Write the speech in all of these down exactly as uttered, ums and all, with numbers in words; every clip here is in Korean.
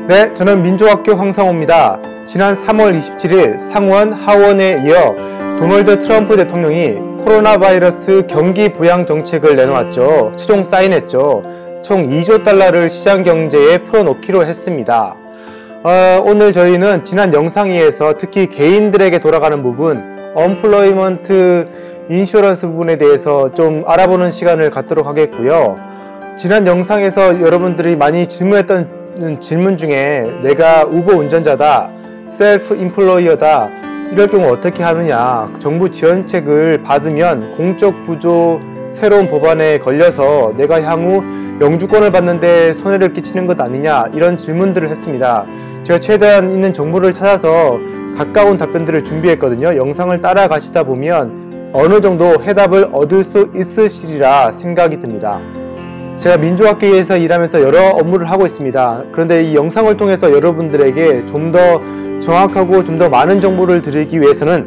네, 저는 민족학교 황상호입니다. 지난 삼월 이십칠일 상원, 하원에 이어 도널드 트럼프 대통령이 코로나 바이러스 경기 부양 정책을 내놓았죠. 최종 사인했죠. 총 이조 달러를 시장 경제에 풀어놓기로 했습니다. 어, 오늘 저희는 지난 영상에서 특히 개인들에게 돌아가는 부분, 언플로이먼트 인슈런스 부분에 대해서 좀 알아보는 시간을 갖도록 하겠고요. 지난 영상에서 여러분들이 많이 질문했던 질문 중에 내가 우버 운전자다, 셀프 인플로이어다, 이럴 경우 어떻게 하느냐, 정부 지원책을 받으면 공적 부조 새로운 법안에 걸려서 내가 향후 영주권을 받는데 손해를 끼치는 것 아니냐, 이런 질문들을 했습니다. 제가 최대한 있는 정보를 찾아서 가까운 답변들을 준비했거든요. 영상을 따라가시다 보면 어느 정도 해답을 얻을 수 있으시리라 생각이 듭니다. 제가 민족학교에서 일하면서 여러 업무를 하고 있습니다. 그런데 이 영상을 통해서 여러분들에게 좀 더 정확하고 좀 더 많은 정보를 드리기 위해서는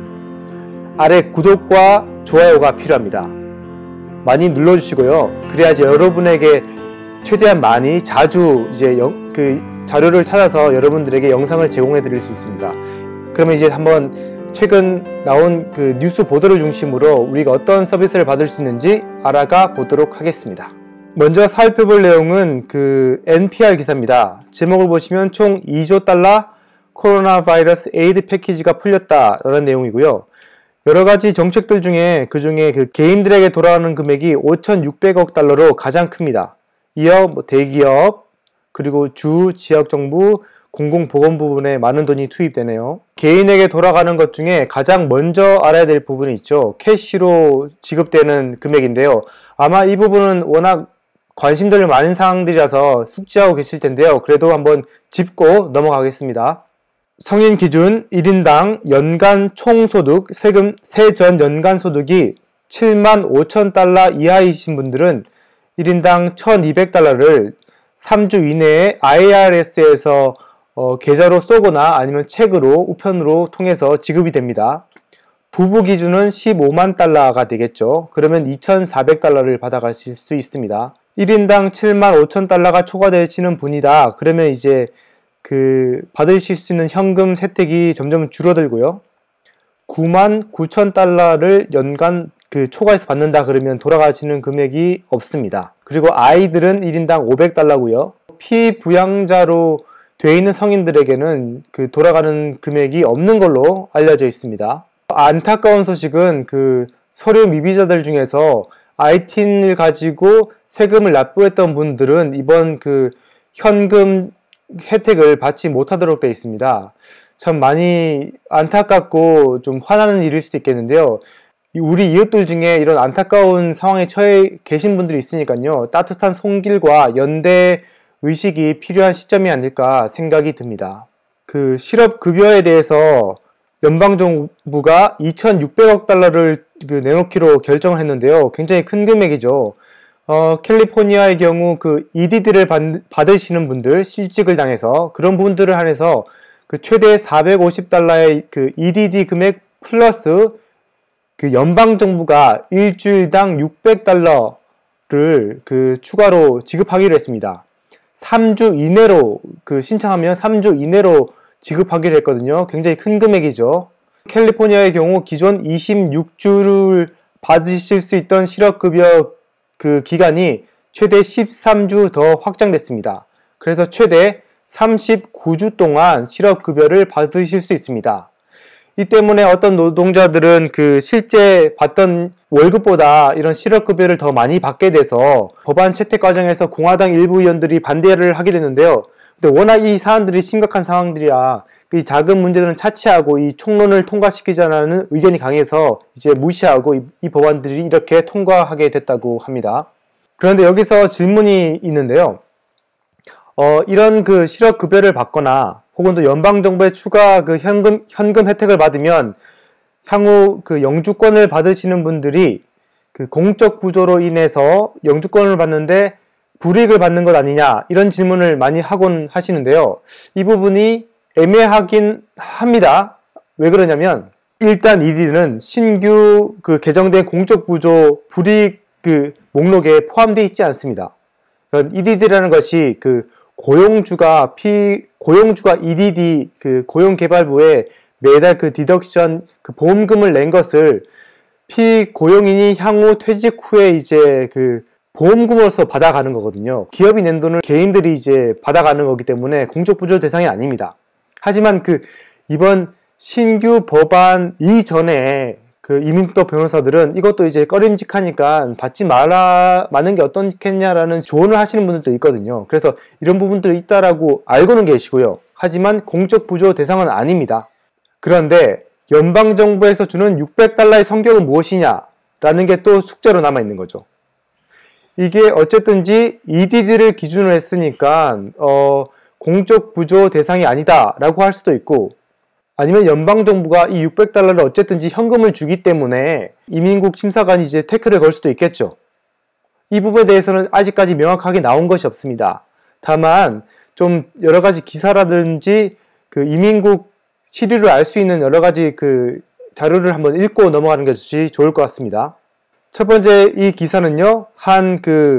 아래 구독과 좋아요가 필요합니다. 많이 눌러주시고요. 그래야지 여러분에게 최대한 많이 자주 이제 영, 그 자료를 찾아서 여러분들에게 영상을 제공해 드릴 수 있습니다. 그러면 이제 한번 최근 나온 그 뉴스 보도를 중심으로 우리가 어떤 서비스를 받을 수 있는지 알아가 보도록 하겠습니다. 먼저 살펴볼 내용은 그 엔피알 기사입니다. 제목을 보시면 총 이조 달러 코로나 바이러스 에이드 패키지가 풀렸다라는 내용이고요. 여러가지 정책들 중에 그 중에 그 개인들에게 돌아가는 금액이 오천육백억 달러로 가장 큽니다. 이어 뭐 대기업, 그리고 주, 지역정부, 공공보건 부분에 많은 돈이 투입되네요. 개인에게 돌아가는 것 중에 가장 먼저 알아야 될 부분이 있죠. 캐시로 지급되는 금액인데요. 아마 이 부분은 워낙 관심들 많은 사항들이라서 숙지하고 계실 텐데요. 그래도 한번 짚고 넘어가겠습니다. 성인 기준 일 인당 연간 총소득, 세금, 세전 연간 소득이 칠만 오천 달러 이하이신 분들은 일 인당 천이백 달러를 삼 주 이내에 아이알에스에서 어, 계좌로 쏘거나 아니면 책으로 우편으로 통해서 지급이 됩니다. 부부 기준은 십오만 달러가 되겠죠. 그러면 이천사백 달러를 받아가실 수 있습니다. 일 인당 칠만 오천 달러가 초과되시는 분이다. 그러면 이제 그 받으실 수 있는 현금 혜택이 점점 줄어들고요. 구만 구천 달러를 연간 그 초과해서 받는다 그러면 돌아가시는 금액이 없습니다. 그리고 아이들은 일 인당 오백 달러고요. 피부양자로 돼 있는 성인들에게는 그 돌아가는 금액이 없는 걸로 알려져 있습니다. 안타까운 소식은 그 서류 미비자들 중에서 아이틴을 가지고 세금을 납부했던 분들은 이번 그 현금 혜택을 받지 못하도록 되어 있습니다. 참 많이 안타깝고 좀 화나는 일일 수도 있겠는데요. 우리 이웃들 중에 이런 안타까운 상황에 처해 계신 분들이 있으니까요. 따뜻한 손길과 연대 의식이 필요한 시점이 아닐까 생각이 듭니다. 그 실업급여에 대해서 연방정부가 이천육백억 달러를 그 내놓기로 결정을 했는데요. 굉장히 큰 금액이죠. 어, 캘리포니아의 경우 그 이디디를 받, 받으시는 분들, 실직을 당해서 그런 분들을 한해서 그 최대 사백오십 달러의 그 이디디 금액 플러스 그 연방정부가 일주일당 육백 달러를 그 추가로 지급하기로 했습니다. 삼 주 이내로 그 신청하면 삼 주 이내로 지급하기로 했거든요. 굉장히 큰 금액이죠. 캘리포니아의 경우 기존 이십육 주를 받으실 수 있던 실업급여 그 기간이 최대 십삼 주 더 확장됐습니다. 그래서 최대 삼십구 주 동안 실업급여를 받으실 수 있습니다. 이 때문에 어떤 노동자들은 그 실제 받던 월급보다 이런 실업급여를 더 많이 받게 돼서 법안 채택 과정에서 공화당 일부 의원들이 반대를 하게 됐는데요. 근데 워낙 이 사안들이 심각한 상황들이라 이 작은 문제들은 차치하고 이 총론을 통과시키자는 의견이 강해서 이제 무시하고 이, 이 법안들이 이렇게 통과하게 됐다고 합니다. 그런데 여기서 질문이 있는데요. 어, 이런 그 실업급여를 받거나 혹은 또 연방정부의 추가 그 현금, 현금 혜택을 받으면 향후 그 영주권을 받으시는 분들이 그 공적 부조로 인해서 영주권을 받는데 불이익을 받는 것 아니냐, 이런 질문을 많이 하곤 하시는데요. 이 부분이 애매하긴 합니다. 왜 그러냐면 일단 이디디는 신규 그 개정된 공적 부조 불이익 그 목록에 포함되어 있지 않습니다. 이디디라는 것이 그 고용주가 피 고용주가 이디디 그 고용개발부에 매달 그 디덕션 그 보험금을 낸 것을 피고용인이 향후 퇴직 후에 이제 그 보험금으로서 받아가는 거거든요. 기업이 낸 돈을 개인들이 이제 받아가는 거기 때문에 공적부조 대상이 아닙니다. 하지만 그 이번 신규 법안 이전에 그 이민법 변호사들은 이것도 이제 꺼림직하니까 받지 말아 마는 게 어떻겠냐라는 조언을 하시는 분들도 있거든요. 그래서 이런 부분들이 있다라고 알고는 계시고요. 하지만 공적부조 대상은 아닙니다. 그런데 연방정부에서 주는 육백 달러의 성격은 무엇이냐라는 게 또 숙제로 남아있는 거죠. 이게 어쨌든지 이디디를 기준으로 했으니까 어, 공적부조 대상이 아니다라고 할 수도 있고, 아니면 연방정부가 이 육백 달러를 어쨌든지 현금을 주기 때문에 이민국 심사관이 이제 태클을 걸 수도 있겠죠. 이 부분에 대해서는 아직까지 명확하게 나온 것이 없습니다. 다만 좀 여러가지 기사라든지 그 이민국 시류를 알 수 있는 여러가지 그 자료를 한번 읽고 넘어가는 것이 좋을 것 같습니다. 첫 번째 이 기사는요, 한 그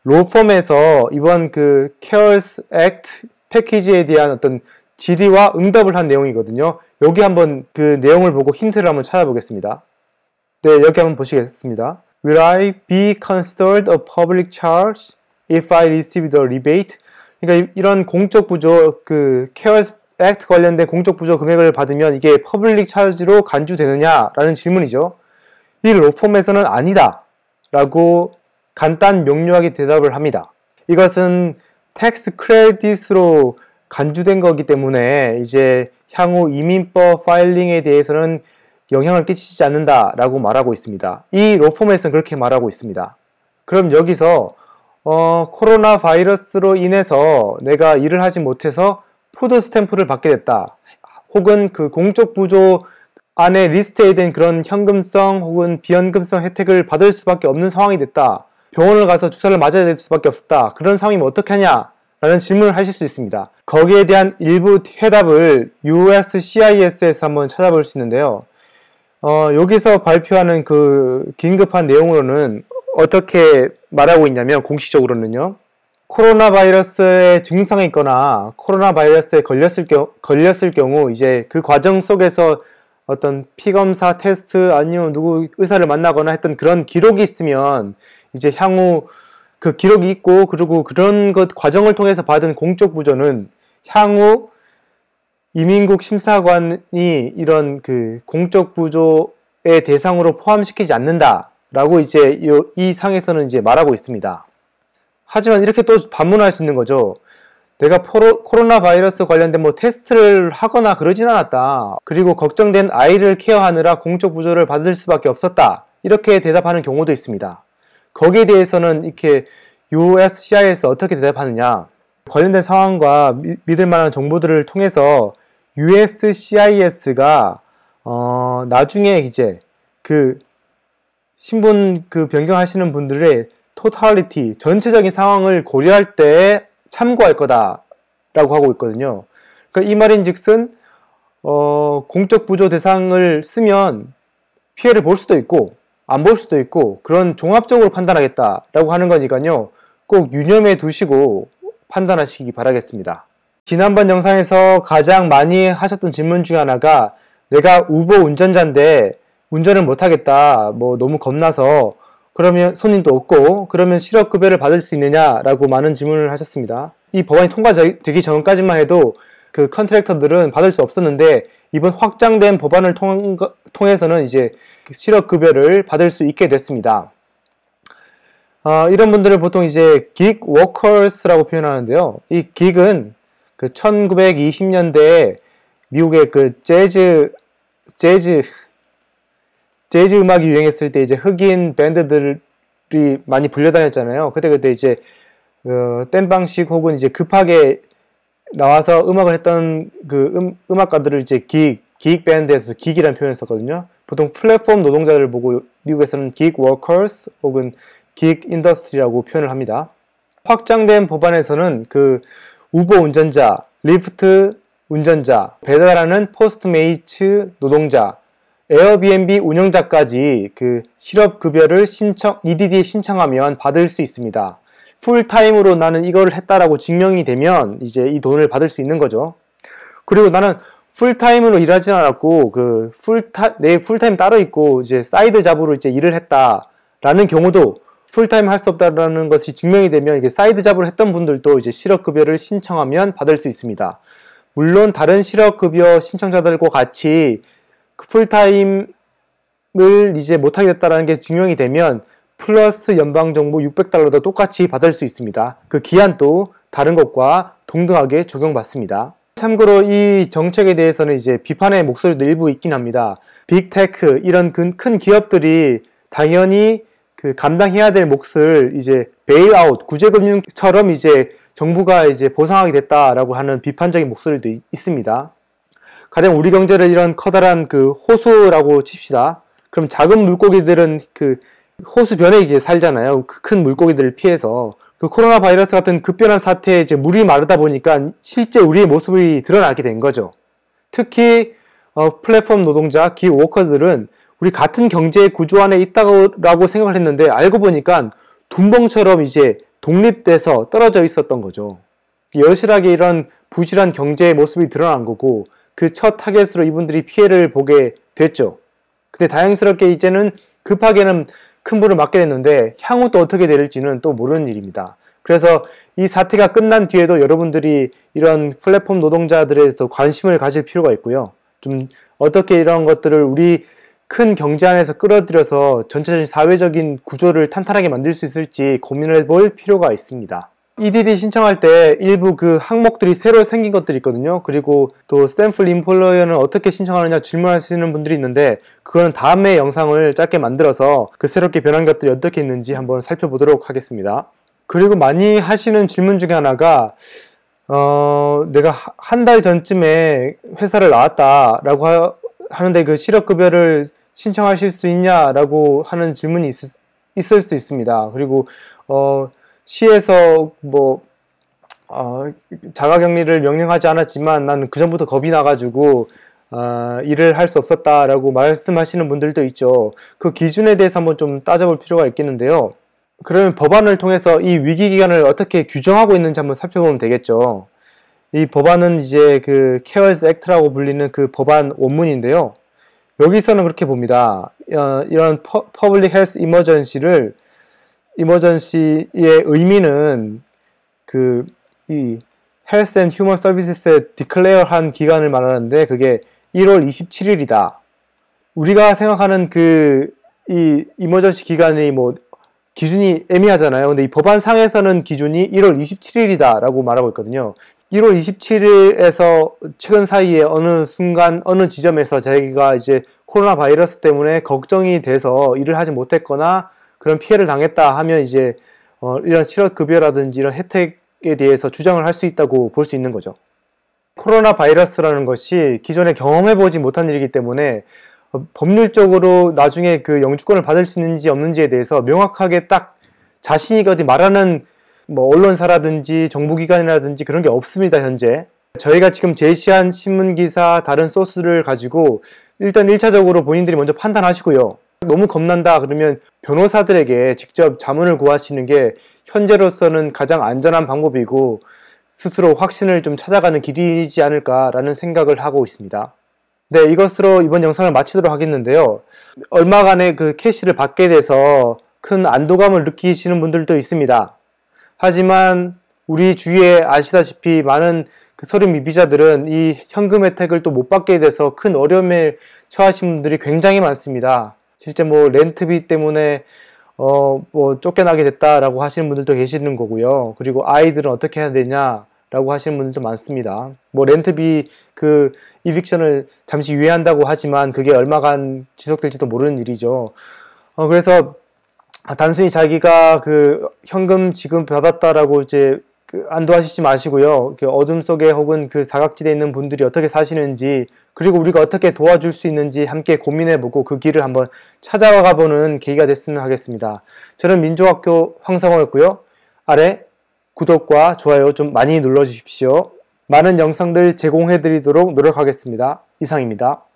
로펌에서 이번 그 케어스 액트 패키지에 대한 어떤 질의와 응답을 한 내용이거든요. 여기 한번 그 내용을 보고 힌트를 한번 찾아보겠습니다. 네, 여기 한번 보시겠습니다. Will I be considered a public charge if I receive the rebate? 그러니까 이런 공적 부조 그 케어스 액트 관련된 공적 부조 금액을 받으면 이게 퍼블릭 차지로 간주되느냐라는 질문이죠. 이 로펌에서는 아니다 라고 간단 명료하게 대답을 합니다. 이것은 텍스 크레딧으로 간주된 거기 때문에 이제 향후 이민법 파일링에 대해서는 영향을 끼치지 않는다 라고 말하고 있습니다. 이 로펌에서는 그렇게 말하고 있습니다. 그럼 여기서 어, 코로나 바이러스로 인해서 내가 일을 하지 못해서 푸드 스탬프를 받게 됐다, 혹은 그 공적 부조 안에 리스트에 된 그런 현금성 혹은 비현금성 혜택을 받을 수밖에 없는 상황이 됐다, 병원을 가서 주사를 맞아야 될 수밖에 없었다, 그런 상황이면 어떻게 하냐 라는 질문을 하실 수 있습니다. 거기에 대한 일부 해답을 유에스시아이에스에서 한번 찾아볼 수 있는데요. 어, 여기서 발표하는 그 긴급한 내용으로는 어떻게 말하고 있냐면, 공식적으로는요, 코로나 바이러스의 증상이 있거나 코로나 바이러스에 걸렸을, 겨, 걸렸을 경우 이제 그 과정 속에서 어떤 피검사 테스트 아니면 누구 의사를 만나거나 했던 그런 기록이 있으면 이제 향후 그 기록이 있고, 그리고 그런 것 과정을 통해서 받은 공적 부조는 향후 이민국 심사관이 이런 그 공적 부조의 대상으로 포함시키지 않는다라고 이제 이 상에서는 이제 말하고 있습니다. 하지만 이렇게 또 반문할 수 있는 거죠. 내가 포로, 코로나 바이러스 관련된 뭐 테스트를 하거나 그러진 않았다. 그리고 걱정된 아이를 케어하느라 공적 부조를 받을 수밖에 없었다. 이렇게 대답하는 경우도 있습니다. 거기에 대해서는 이렇게 유에스시아이에서 어떻게 대답하느냐, 관련된 상황과 미, 믿을 만한 정보들을 통해서 유에스시아이에스가 어, 나중에 이제 그 신분 그 변경하시는 분들의 토탈리티, 전체적인 상황을 고려할 때 참고할 거다라고 하고 있거든요. 그러니까 이 말인즉슨 어, 공적 부조 대상을 쓰면 피해를 볼 수도 있고 안 볼 수도 있고 그런 종합적으로 판단하겠다라고 하는 거니까요. 꼭 유념해 두시고 판단하시기 바라겠습니다. 지난번 영상에서 가장 많이 하셨던 질문 중에 하나가, 내가 우버 운전자인데 운전을 못하겠다, 뭐 너무 겁나서, 그러면 손님도 없고 그러면 실업급여를 받을 수 있느냐라고 많은 질문을 하셨습니다. 이 법안이 통과되기 전까지만 해도 그 컨트랙터들은 받을 수 없었는데, 이번 확장된 법안을 통, 통해서는 이제 실업급여를 받을 수 있게 됐습니다. 어, 이런 분들을 보통 이제 gig workers라고 표현하는데요. 이 gig은 그 천구백이십 년대에 미국의 그 재즈 재즈 재즈 음악이 유행했을 때 이제 흑인 밴드들이 많이 불려다녔잖아요. 그때 그때 이제 어, 땜방식 혹은 이제 급하게 나와서 음악을 했던 그 음, 음악가들을 이제 기, 기익 밴드에서 기기라는 표현을 썼거든요. 보통 플랫폼 노동자를 보고 미국에서는 gig workers 혹은 gig industry라고 표현을 합니다. 확장된 법안에서는 그 우버 운전자, 리프트 운전자, 배달하는 포스트메이츠 노동자, 에어비앤비 운영자까지 그 실업급여를 신청, 이디디에 신청하면 받을 수 있습니다. 풀타임으로 나는 이걸 했다라고 증명이 되면 이제 이 돈을 받을 수 있는 거죠. 그리고 나는 풀타임으로 일하지 않았고, 그, 풀타, 내 풀타임 따로 있고, 이제 사이드 잡으로 이제 일을 했다라는 경우도 풀타임 할 수 없다라는 것이 증명이 되면, 이게 사이드 잡으로 했던 분들도 이제 실업급여를 신청하면 받을 수 있습니다. 물론 다른 실업급여 신청자들과 같이 그 풀타임을 이제 못하게 됐다라는 게 증명이 되면, 플러스 연방정부 육백 달러도 똑같이 받을 수 있습니다. 그 기한도 다른 것과 동등하게 적용받습니다. 참고로 이 정책에 대해서는 이제 비판의 목소리도 일부 있긴 합니다. 빅테크 이런 큰 기업들이 당연히 그 감당해야 될 몫을 이제 베일아웃, 구제금융처럼 이제 정부가 이제 보상하게 됐다라고 하는 비판적인 목소리도 있, 있습니다. 가령 우리 경제를 이런 커다란 그 호수라고 칩시다. 그럼 작은 물고기들은 그 호수변에 이제 살잖아요. 그 큰 물고기들을 피해서. 그 코로나 바이러스 같은 급변한 사태에 이제 물이 마르다 보니까 실제 우리의 모습이 드러나게 된 거죠. 특히 어, 플랫폼 노동자, 기워커들은 우리 같은 경제 구조 안에 있다고 생각을 했는데 알고 보니까 둔벙처럼 이제 독립돼서 떨어져 있었던 거죠. 여실하게 이런 부실한 경제의 모습이 드러난 거고 그 첫 타겟으로 이분들이 피해를 보게 됐죠. 근데 다행스럽게 이제는 급하게는 큰 불을 맞게 됐는데 향후 또 어떻게 될지는 또 모르는 일입니다. 그래서 이 사태가 끝난 뒤에도 여러분들이 이런 플랫폼 노동자들에 대해서 관심을 가질 필요가 있고요. 좀 어떻게 이런 것들을 우리 큰 경제 안에서 끌어들여서 전체적인 사회적인 구조를 탄탄하게 만들 수 있을지 고민을 해볼 필요가 있습니다. 이디디 신청할 때 일부 그 항목들이 새로 생긴 것들이 있거든요. 그리고 또 스탠풀드 임플로이어는 어떻게 신청하느냐 질문하시는 분들이 있는데 그거는 다음에 영상을 짧게 만들어서 그 새롭게 변한 것들이 어떻게 있는지 한번 살펴보도록 하겠습니다. 그리고 많이 하시는 질문 중에 하나가 어, 내가 한 달 전쯤에 회사를 나왔다라고 하, 하는데 그 실업급여를 신청하실 수 있냐라고 하는 질문이 있, 있을 수 있습니다. 그리고 어, 시에서 뭐 어, 자가격리를 명령하지 않았지만 나는 그 전부터 겁이 나가지고 어, 일을 할 수 없었다라고 말씀하시는 분들도 있죠. 그 기준에 대해서 한번 좀 따져볼 필요가 있겠는데요. 그러면 법안을 통해서 이 위기기간을 어떻게 규정하고 있는지 한번 살펴보면 되겠죠. 이 법안은 이제 그 케어스 액트라고 불리는 그 법안 원문인데요. 여기서는 그렇게 봅니다. 어, 이런 퍼, 퍼블릭 헬스 이머전시를 이머전시의 의미는 그 이 헬스 앤 휴먼 서비스에 디클레어한 기간을 말하는데 그게 일월 이십칠일이다. 우리가 생각하는 그 이 이머전시 기간이 뭐 기준이 애매하잖아요. 근데 이 법안상에서는 기준이 일월 이십칠일이다 라고 말하고 있거든요. 일월 이십칠일에서 최근 사이에 어느 순간 어느 지점에서 자기가 이제 코로나 바이러스 때문에 걱정이 돼서 일을 하지 못했거나 그런 피해를 당했다 하면 이제 어 이런 실업급여라든지 이런 혜택에 대해서 주장을 할 수 있다고 볼 수 있는 거죠. 코로나 바이러스라는 것이 기존에 경험해보지 못한 일이기 때문에 어 법률적으로 나중에 그 영주권을 받을 수 있는지 없는지에 대해서 명확하게 딱 자신이 어디 말하는 뭐 언론사라든지 정부기관이라든지 그런 게 없습니다. 현재 저희가 지금 제시한 신문기사 다른 소스를 가지고 일단 일 차적으로 본인들이 먼저 판단하시고요. 너무 겁난다 그러면 변호사들에게 직접 자문을 구하시는 게 현재로서는 가장 안전한 방법이고 스스로 확신을 좀 찾아가는 길이지 않을까라는 생각을 하고 있습니다. 네, 이것으로 이번 영상을 마치도록 하겠는데요. 얼마간의 그 캐시를 받게 돼서 큰 안도감을 느끼시는 분들도 있습니다. 하지만 우리 주위에 아시다시피 많은 그 서류 미비자들은 이 현금 혜택을 또 못 받게 돼서 큰 어려움에 처하신 분들이 굉장히 많습니다. 실제 뭐 렌트비 때문에 어 뭐 쫓겨나게 됐다라고 하시는 분들도 계시는 거고요. 그리고 아이들은 어떻게 해야 되냐라고 하시는 분들도 많습니다. 뭐 렌트비 그 이빅션을 잠시 유예한다고 하지만 그게 얼마간 지속될지도 모르는 일이죠. 어 그래서 단순히 자기가 그 현금 지금 받았다라고 이제 그 안도하시지 마시고요. 그 어둠 속에 혹은 그 사각지대에 있는 분들이 어떻게 사시는지 그리고 우리가 어떻게 도와줄 수 있는지 함께 고민해보고 그 길을 한번 찾아가 보는 계기가 됐으면 하겠습니다. 저는 민족학교 황상호였고요. 아래 구독과 좋아요 좀 많이 눌러주십시오. 많은 영상들 제공해드리도록 노력하겠습니다. 이상입니다.